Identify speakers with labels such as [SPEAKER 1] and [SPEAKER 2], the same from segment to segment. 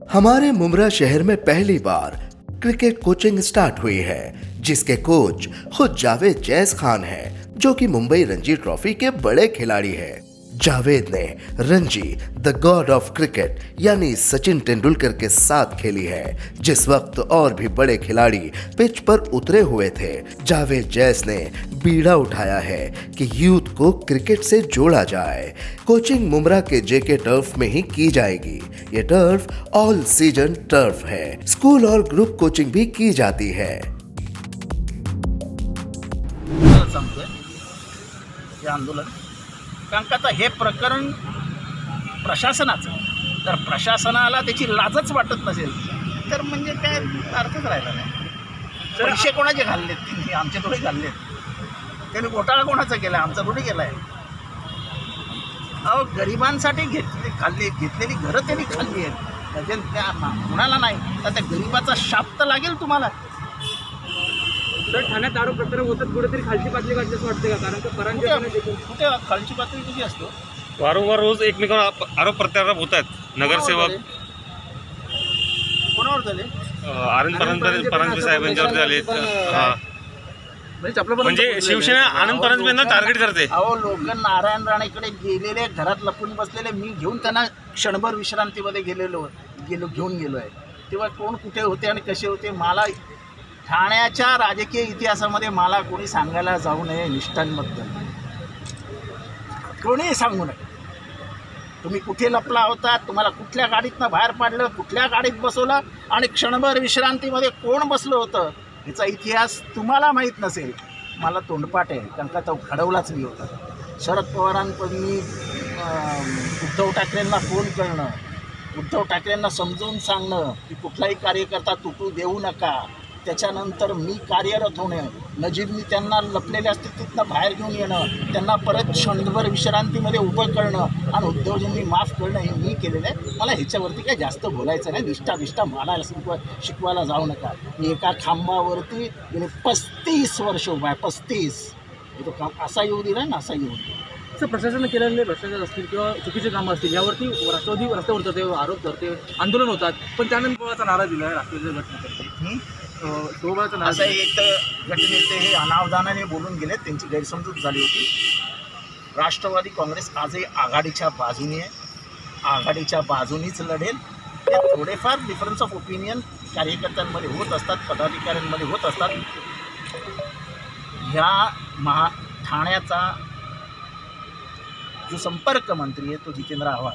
[SPEAKER 1] हमारे मुमरा शहर में पहली बार क्रिकेट कोचिंग स्टार्ट हुई है, जिसके कोच खुद जावेद जैस खान हैं, जो कि मुंबई रणजी ट्रॉफी के बड़े खिलाड़ी हैं। जावेद ने Ranji the god of cricket यानी सचिन तेंदुलकर के साथ खेली है, जिस वक्त और भी बड़े खिलाड़ी पिच पर उतरे हुए थे। जावेद जैस ने बीड़ा उठाया है कि यूथ को क्रिकेट से जोड़ा जाए। कोचिंग मुमरा के जेके टर्फ में ही की जाएगी। ये टर्फ ऑल सीजन टर्फ है। स्कूल और ग्रुप कोचिंग भी की जाती है।
[SPEAKER 2] आंदोलन कारण का आता हे प्रकरण प्रशासनाचं, तर प्रशासनाला त्याची लाजच वाटत नसेल तर म्हणजे काय अर्थच राहिला नाही। पैसे कोणाचे घाललेत? त्यांनी आमचे थोडे घाललेत। त्यांनी घोटाळा कोणाचा केला? आमचा थोडी केला आहे। अहो, गरिबांसाठी घेतलेली घरं त्यांनी खाल्ली आहेत, त्या कुणाला नाही तर त्या गरिबाचा शाप तर लागेल तुम्हाला।
[SPEAKER 3] सर, ठाण्यात आरोप प्रत्यारोप होतात, कुठेतरी खालची पातळी गाठली असं वाटतं का? कारण का परांजपणे
[SPEAKER 2] कुठे खालची पातळी कशी असतो?
[SPEAKER 3] वारंवार रोज एकमेकांवर आरोप प्रत्यारोप होत आहेत। नगरसेवक
[SPEAKER 2] कोणावर झाले?
[SPEAKER 3] आनंद परांजपे साहेबांच्यावर झाले। म्हणजे शिवसेना आनंद परांजपेंना टार्गेट करते।
[SPEAKER 2] अहो, लोक नारायण राणेकडे गेलेले, घरात लपून बसलेले, मी घेऊन त्यांना क्षणभर विश्रांतीमध्ये घेऊन गेलोय। तेव्हा कोण कुठे होते आणि कसे होते मला ठाण्याच्या राजकीय इतिहासामध्ये मला कोणी सांगायला जाऊ नये। निष्ठांबद्दल कोणी सांगू नये। तुम्ही कुठे लपला होता, तुम्हाला कुठल्या गाडीतनं बाहेर पाडलं, कुठल्या गाडीत बसवलं आणि क्षणभर विश्रांतीमध्ये कोण बसलं होतं याचा इतिहास तुम्हाला माहीत नसेल। मला तोंडपाठ आहे, कारण का तो घडवलाच मी होता। शरद पवारांनी उद्धव ठाकरेंना फोन करणं, उद्धव ठाकरेंना समजावून सांगणं की कुठलाही कार्यकर्ता तुटू देऊ नका। त्याच्यानंतर मी कार्यरत होणे, नजीबनी त्यांना लपलेले असते तिथनं बाहेर घेऊन येणं, त्यांना परत क्षणभर विश्रांतीमध्ये उभं करणं आणि उद्धवजींनी माफ करणं हे मी केलेलं आहे। मला ह्याच्यावरती काही जास्त बोलायचं नाही। निष्ठा मला शिकवायला जाऊ नका। मी एका खांबावरती गेले 35 वर्ष उभा आहे। 35 तो काम असा येऊ दिला ना, असा येऊ दिला।
[SPEAKER 3] असं प्रशासनाने केलेले भ्रष्टाचार असतील किंवा चुकीचे कामं असतील यावरती राष्ट्रवादी रस्त्यावर जाते, आरोप करते, आंदोलन होतात, पण त्यानंतर नारा दिला आहे राष्ट्रवादी घटनेसाठी।
[SPEAKER 2] असं एक तर घटनेचे हे अनावधानाने बोलून गेले, त्यांची गैरसमजूत झाली होती। राष्ट्रवादी काँग्रेस आजही आघाडीच्या बाजूने आहे, आघाडीच्या बाजूनीच लढेल। थोडेफार डिफरन्स ऑफ ओपिनियन कार्यकर्त्यांमध्ये होत असतात, पदाधिकाऱ्यांमध्ये होत असतात। ह्या ठाण्याचा जो संपर्क मंत्री आहे तो जितेंद्र आव्हाड,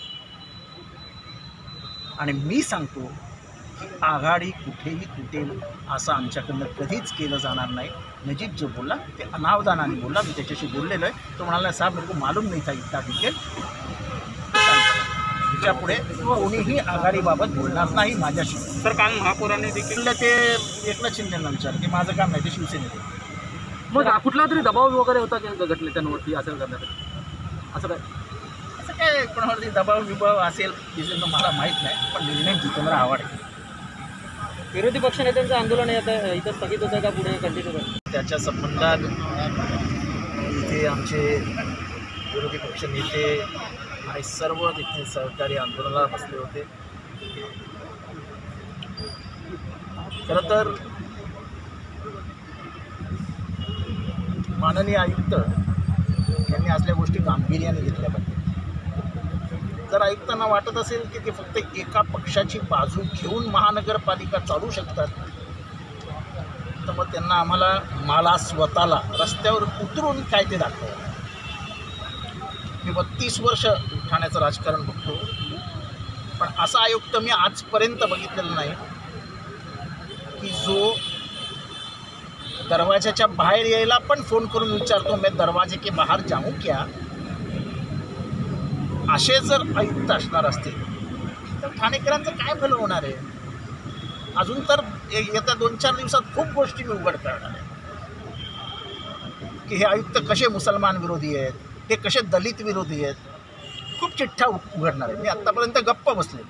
[SPEAKER 2] आणि मी सांगतो आघाडी कुठेही तुटेल असं आमच्याकडनं कधीच केलं जाणार नाही। नजीब जो बोलला ते अनावधानाने बोलला, मी त्याच्याशी बोललेलो आहे। तो म्हणाला साहेब मेरे को मालूम नहीं था इतना डिटेल। त्याच्यापुढे कोणीही आघाडीबाबत बोलणार नाही माझ्याशी।
[SPEAKER 3] तर काल महापौरांनी देखील
[SPEAKER 2] ते एकनाथ शिंदेंना विचार, की माझं काम नाही, ते शिवसेनेचं।
[SPEAKER 3] मग कुठला तरी दबाव वगैरे होता घटनेवरती असेल करण्यासाठी? असं
[SPEAKER 2] काय कोणावरती दबाव विभाव असेल मला माहीत नाही, पण निर्णय जितेंद्र आव्हाड आहे।
[SPEAKER 3] विरोधी पक्षनेत्यांचं आंदोलन आता इथं स्थगित होतं का पुढे कंटिन्यू करतं?
[SPEAKER 2] त्याच्या संबंधात इथे आमचे विरोधी पक्षनेते आणि सर्व तिथे सहकारी आंदोलनाला बसले होते। खरं तर माननीय आयुक्त यांनी असल्या गोष्टी गांभीर्याने घेतल्या पाहिजे। जर आयुक्तांना वाटत असेल की ते फक्त एका पक्षाची बाजू घेऊन महानगरपालिका चालू शकतात, तर मग त्यांना मला स्वतःला रस्त्यावर उतरून काय ते दाखवावं। मी 32 वर्ष ठाण्याचं राजकारण बघतो, पण असा आयुक्त मी आजपर्यंत बघितलेला नाही की जो दरवाजाच्या बाहेर यायला पण फोन करून विचारतो मैं दरवाजे के बाहर जाऊं क्या? असे जर आयुक्त असणार असतील तर ठाणेकरांचं काय भलं होणार आहे? अजून तर येत्या 2-4 दिवसात खूप गोष्टी मी उघड करणार आहे की हे आयुक्त कसे मुसलमान विरोधी आहेत, ते कसे दलित विरोधी आहेत। खूप चिठ्ठ्या उघडणार आहे। मी आत्तापर्यंत गप्प बसले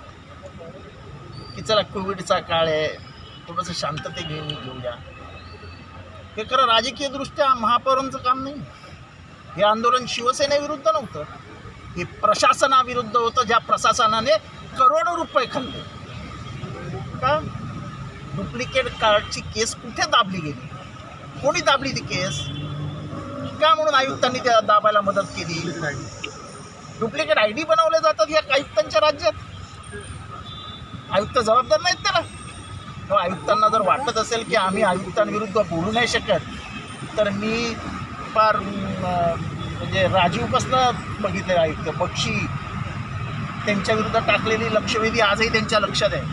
[SPEAKER 2] की चला कोविडचा काळ आहे, थोडंसं शांतते घेऊया। हे खरं राजकीयदृष्ट्या महापौरांचं काम नाही। हे आंदोलन शिवसेनेविरुद्ध नव्हतं, हे प्रशासनाविरुद्ध होतं, ज्या प्रशासनाने करोडो रुपये खाल्ले का? डुप्लिकेट कार्डची केस कुठे दाबली गेली? कोणी दाबली ती केस? का म्हणून आयुक्तांनी त्या दाबायला मदत केली? डुप्लिकेट ID बनवले जातात या आयुक्तांच्या राज्यात. आयुक्त जबाबदार नाहीत त्याला. तेव्हा आयुक्तांना जर वाटत असेल की आम्ही आयुक्तांविरुद्ध बोलू नाही शकत, तर मी फार म्हणजे राजीवपासनं बघितले आयुक्त बक्षी त्यांच्या विरुद्ध टाकलेली लक्षवेधी आजही त्यांच्या लक्षात आहे.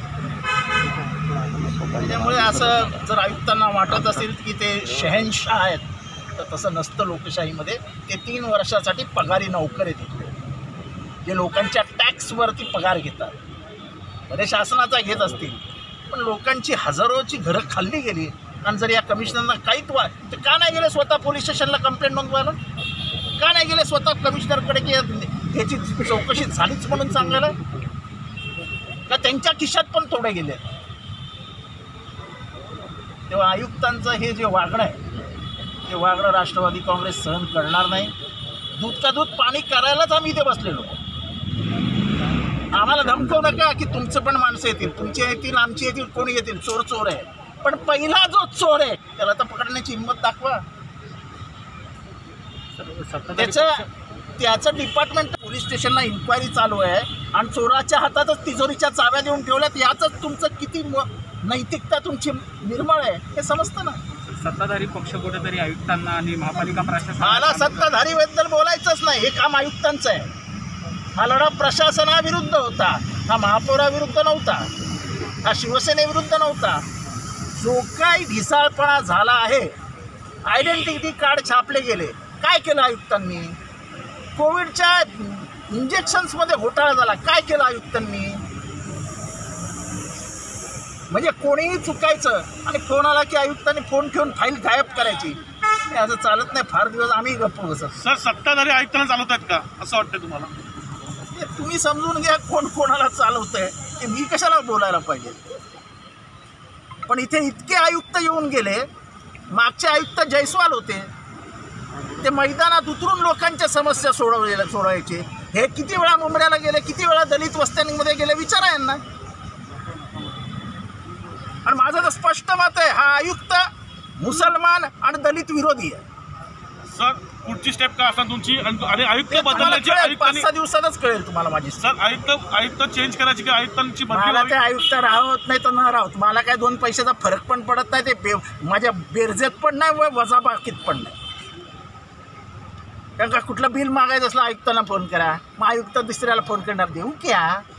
[SPEAKER 2] त्यामुळे असं जर आयुक्तांना वाटत असेल की ते शहनशाह आहेत, तर तसं नसतं. लोकशाहीमध्ये ते 3 वर्षासाठी पगारी नोकर आहेत जे लोकांच्या टॅक्सवरती पगार घेतात. भले शासनाचा घेत असतील, पण लोकांची हजारोची घरं खाल्ली गेली. आणि जर या कमिशनरना काहीच तर का नाही गेले स्वतः पोलीस स्टेशनला कंप्लेंट नोंदवायला? का नाही गेले स्वतः कमिशनरकडे की याची चौकशी झालीच म्हणून सांगायला? का त्यांच्या खिशात पण थोडे गेले? तेव्हा आयुक्तांचं हे जे वागणं आहे, ते वागणं राष्ट्रवादी काँग्रेस सहन करणार नाही. दूध का दूध पाणी करायलाच आम्ही इथे बसलेलो. आम्हाला धमकवू नका की तुमचं पण माणसं येतील, तुमचे येतील, आमची येतील, कोणी येतील. चोर चोर आहे, पण पहिला जो चोर आहे त्याला तर पकडण्याची हिंमत दाखवा. त्याचं डिपार्टमेंट पोलीस स्टेशनला इन्क्वायरी चालू आहे आणि चोराच्या हातातच तिजोरीच्या चाव्या देऊन ठेवल्यात. याचंच तुमचं किती नैतिकता तुमची निर्मळ आहे हे समजतं ना.
[SPEAKER 3] सत्ताधारी पक्ष कुठेतरी आयुक्तांना आणि महापालिका प्रशासन,
[SPEAKER 2] मला सत्ताधारीबद्दल बोलायचंच नाही. हे काम आयुक्तांचं आहे. हा लढा प्रशासनाविरुद्ध होता, हा महापौराविरुद्ध नव्हता, हा शिवसेनेविरुद्ध नव्हता. जो काही ढिसाळपणा झाला आहे, आयडेंटिटी कार्ड छापले गेले, काय केलं आयुक्तांनी? कोविडच्या इंजेक्शन्समध्ये घोटाळा झाला, काय केलं आयुक्तांनी? म्हणजे कोणीही चुकायचं आणि फोन आला की आयुक्तांनी फोन ठेवून फाईल गायब करायची. हे असं चालत नाही. फार दिवस आम्ही गप्प बसत.
[SPEAKER 4] सर, सत्ताधारी आयुक्तांना चालवत आहेत का असं वाटतं तुम्हाला?
[SPEAKER 2] हे तुम्ही समजून घ्या कोण कोणाला चालवतंय, की मी कशाला बोलायला पाहिजे. पण इथे इतके आयुक्त येऊन गेले. मागचे आयुक्त जयस्वाल होते, ते मैदानात उतरून लोकांच्या समस्या सोडवायचे. हे किती वेळा मुंबईला गेले, किती वेळा दलित वस्त्यांमध्ये गेले, विचारा यांना. आणि माझं तर स्पष्ट मत आहे, हा आयुक्त मुसलमान आणि दलित विरोधी आहे.
[SPEAKER 4] सर, पुढची स्टेप काय असणार तुमची? आणि आयुक्त बदलण्याची
[SPEAKER 2] 5-6 दिवसातच कळेल तुम्हाला माझी.
[SPEAKER 4] सर, आयुक्त चेंज करायची की आयुक्तांची
[SPEAKER 2] मला ते आयुक्त राहत नाही तर न राहत, मला काय 2 पैशाचा फरक पण पडत नाही. ते माझ्या बेरजेत पण नाही व वजाबाकीत पण नाही. कारण का कुठलं बिल मागायचं असलं आयुक्तांना फोन करा, मग आयुक्त दुसऱ्याला फोन करणार, देऊ क्या?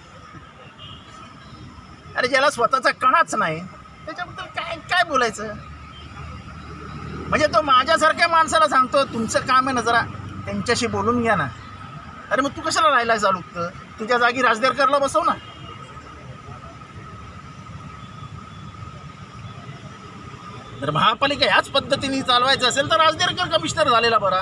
[SPEAKER 2] अरे ज्याला स्वतःचा कणाच नाही त्याच्याबद्दल काय काय बोलायचं? म्हणजे तो माझ्यासारख्या माणसाला सांगतो तुमचं काम आहे ना, जरा त्यांच्याशी बोलून घ्या ना. अरे मग तू कशाला राहायला चालू? तुझ्या जागी राजदेरकरला बसव ना. जर महापालिका ह्याच पद्धतीने चालवायचं असेल तर राजदेरकर कमिशनर झालेला बरा.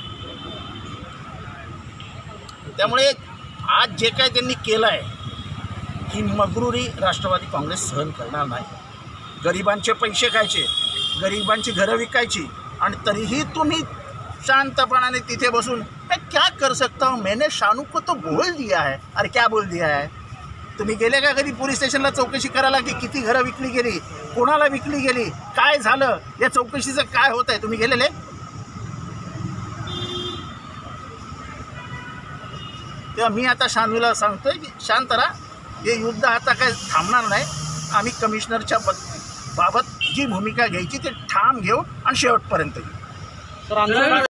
[SPEAKER 2] त्यामुळे आज जे काय त्यांनी केलं आहे, ही मगरुरी राष्ट्रवादी काँग्रेस सहन करणार नाही. गरिबांचे पैसे खायचे, गरिबांची घरं विकायची, आणि तरीही तुम्ही शांतपणाने तिथे बसून मैं क्या कर सकता हूँ, मैंने शानू को तो बोल दिया है. अरे क्या बोल दिया है? तुम्ही गेले का कधी पोलीस स्टेशनला चौकशी करायला की किती घरं विकली गेली, कोणाला विकली गेली, काय झालं, या चौकशीचं काय होत आहे? तुम्ही गेलेले? तेव्हा मी आता शानूला सांगतोय की शांत राहा. हे युद्ध आता काय थांबणार नाही. आम्ही कमिशनरच्या बाबत जी भूमिका घ्यायची ते ठाम घेऊ आणि शेवटपर्यंत घेऊ.